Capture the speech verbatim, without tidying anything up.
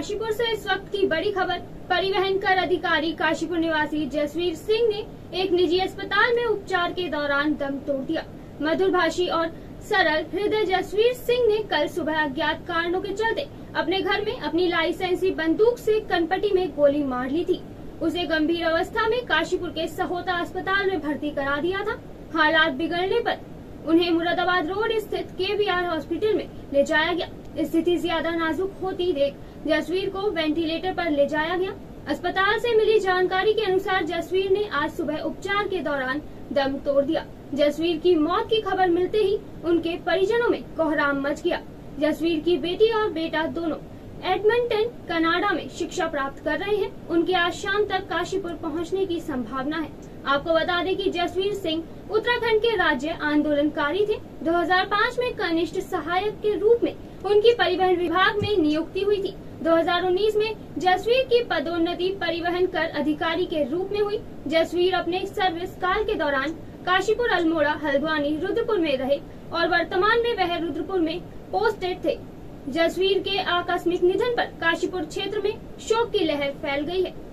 काशीपुर से इस वक्त की बड़ी खबर। परिवहन कर अधिकारी काशीपुर निवासी जसवीर सिंह ने एक निजी अस्पताल में उपचार के दौरान दम तोड़ दिया। मधुरभाषी और सरल हृदय जसवीर सिंह ने कल सुबह अज्ञात कारणों के चलते अपने घर में अपनी लाइसेंसी बंदूक से कनपटी में गोली मार ली थी। उसे गंभीर अवस्था में काशीपुर के सहोता अस्पताल में भर्ती करा दिया था। हालात बिगड़ने पर उन्हें मुरादाबाद रोड स्थित के वी आर हॉस्पिटल में ले जाया गया। स्थिति ज्यादा नाजुक होती देख जसवीर को वेंटिलेटर पर ले जाया गया। अस्पताल से मिली जानकारी के अनुसार जसवीर ने आज सुबह उपचार के दौरान दम तोड़ दिया। जसवीर की मौत की खबर मिलते ही उनके परिजनों में कोहराम मच गया। जसवीर की बेटी और बेटा दोनों एडमंटन कनाडा में शिक्षा प्राप्त कर रहे हैं। उनके आज शाम तक काशीपुर पहुंचने की संभावना है। आपको बता दें कि जसवीर सिंह उत्तराखंड के राज्य आंदोलनकारी थे। दो हज़ार पाँच में कनिष्ठ सहायक के रूप में उनकी परिवहन विभाग में नियुक्ति हुई थी। दो हज़ार उन्नीस में जसवीर की पदोन्नति परिवहन कर अधिकारी के रूप में हुई। जसवीर अपने सर्विस काल के दौरान काशीपुर, अल्मोड़ा, हल्द्वानी, रुद्रपुर में रहे और वर्तमान में वह रुद्रपुर में पोस्टेड थे। जसवीर के आकस्मिक निधन पर काशीपुर क्षेत्र में शोक की लहर फैल गई है।